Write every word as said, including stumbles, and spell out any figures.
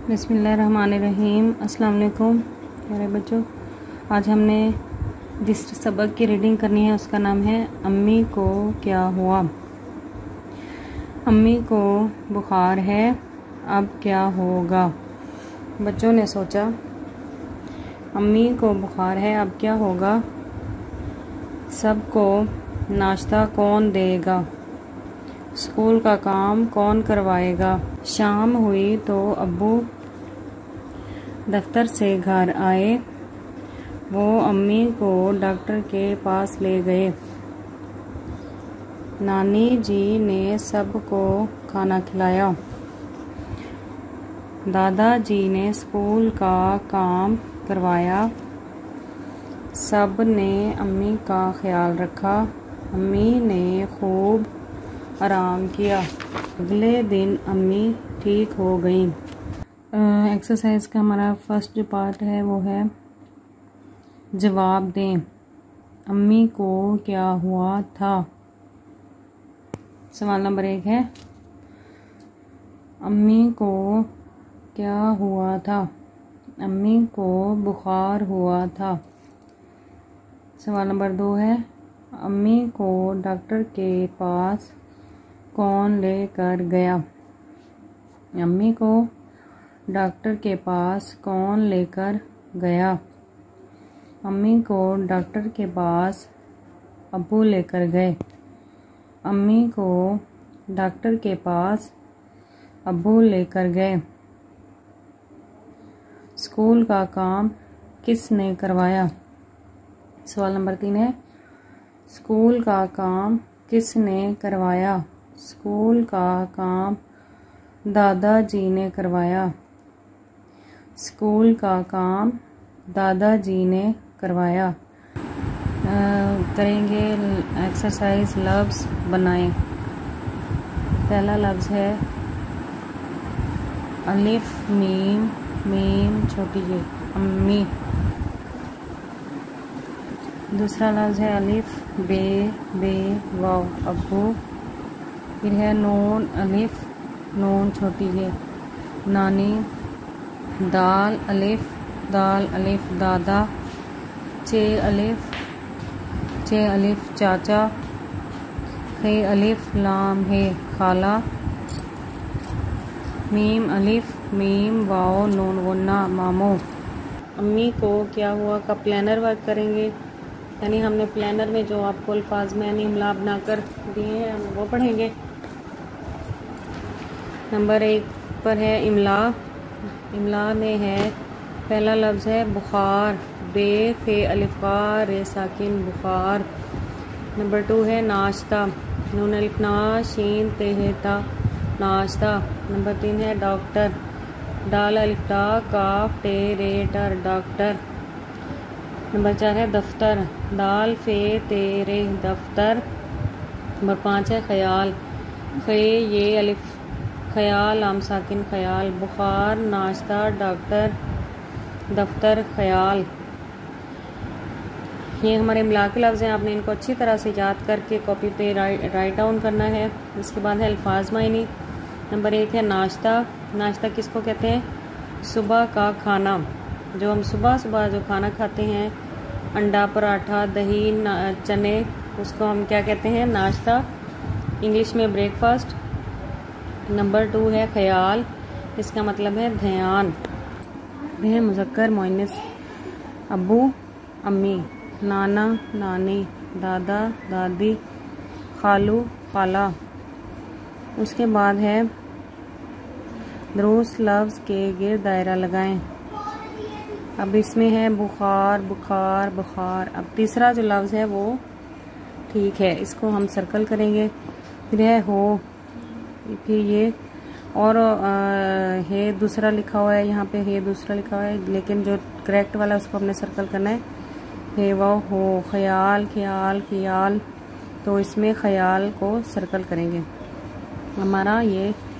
बिस्मिल्लाहिर्रहमानिर्रहीम। अस्सलाम वालेकुम प्यारे बच्चों। आज हमने जिस सबक की रीडिंग करनी है उसका नाम है अम्मी को क्या हुआ। अम्मी को बुखार है, अब क्या होगा। बच्चों ने सोचा अम्मी को बुखार है, अब क्या होगा। सबको नाश्ता कौन देगा, स्कूल का काम कौन करवाएगा। शाम हुई तो अब्बू दफ्तर से घर आए। वो अम्मी को डॉक्टर के पास ले गए। नानी जी ने सबको खाना खिलाया। दादाजी ने स्कूल का काम करवाया। सब ने अम्मी का ख्याल रखा। अम्मी ने खूब आराम किया। अगले दिन अम्मी ठीक हो गई। एक्सरसाइज का हमारा फर्स्ट जो पार्ट है वो है जवाब दें। अम्मी को क्या हुआ था। सवाल नंबर एक है अम्मी को क्या हुआ था। अम्मी को बुखार हुआ था। सवाल नंबर दो है अम्मी को डॉक्टर के पास कौन लेकर गया। अम्मी को डॉक्टर के पास कौन लेकर गया। अम्मी को डॉक्टर के पास अब्बू लेकर गए। अम्मी को डॉक्टर के पास अब्बू लेकर गए। स्कूल का काम किसने करवाया। सवाल नंबर तीन है स्कूल का काम किसने करवाया। स्कूल का काम दादाजी ने करवाया। स्कूल का काम दादाजी ने करवाया। आ, करेंगे एक्सरसाइज लफ्ज़ बनाएं। पहला लफ्ज़ है अलिफ मीम मीम छोटी ये अम्मी। दूसरा लफ्ज़ है अलिफ बे बे वाव अब्बू। फिर है नून अलिफ नून छोटी ये नानी। दाल अलिफ दाल अलिफ दादा। चे अलिफ चे अलिफ चाचा। खे अलिफ लाम है खाला। मीम अलिफ मीम वाओ नून वन्ना मामो। अम्मी को क्या हुआ का प्लानर वर्क करेंगे, यानी हमने प्लानर में जो आपको अल्फाज में यानी इमला बनाकर दिए हैं हम वो पढ़ेंगे। नंबर एक पर है इमला। इमला में है पहला लफ्ज़ है बुखार बे फे अलिफा रे साकिन बुखार। नंबर टू है नाश्ता नून अलिफ ना शीन ते ता नाश्ता। नंबर तीन है डॉक्टर डाल अलिफ डा काफ टे रे टर डॉक्टर। नंबर चार है दफ्तर दाल फे ते रे दफ्तर। नंबर पाँच है ख्याल खे ये अलिफ ख्याल आम साकिन ख्याल। बुखार नाश्ता डॉक्टर दफ्तर ख्याल। ये हमारे इमला के लफ्ज़ हैं। आपने इनको अच्छी तरह से याद करके कॉपी पे राइट राइट डाउन करना है। इसके बाद है अल्फाज मायनी। नंबर एक है नाश्ता। नाश्ता किसको कहते हैं, सुबह का खाना। जो हम सुबह सुबह जो खाना खाते हैं अंडा पराठा दही चने उसको हम क्या कहते हैं, नाश्ता। इंग्लिश में ब्रेकफास्ट। नंबर टू है ख्याल, इसका मतलब है ध्यान। है मुज़क्कर मुअन्नस अब्बू अम्मी नाना नानी दादा दादी खालू खाला। उसके बाद है दुरुस्त लफ्ज़ के गिर दायरा लगाएं। अब इसमें है बुखार बुखार बुखार। अब तीसरा जो लफ्ज़ है वो ठीक है, इसको हम सर्कल करेंगे। फिर है हो, फिर ये और है दूसरा लिखा हुआ है यहाँ पे, है दूसरा लिखा हुआ है लेकिन जो करेक्ट वाला है उसको हमने सर्कल करना है। है वो हो ख्याल ख्याल ख्याल, तो इसमें ख्याल को सर्कल करेंगे। हमारा ये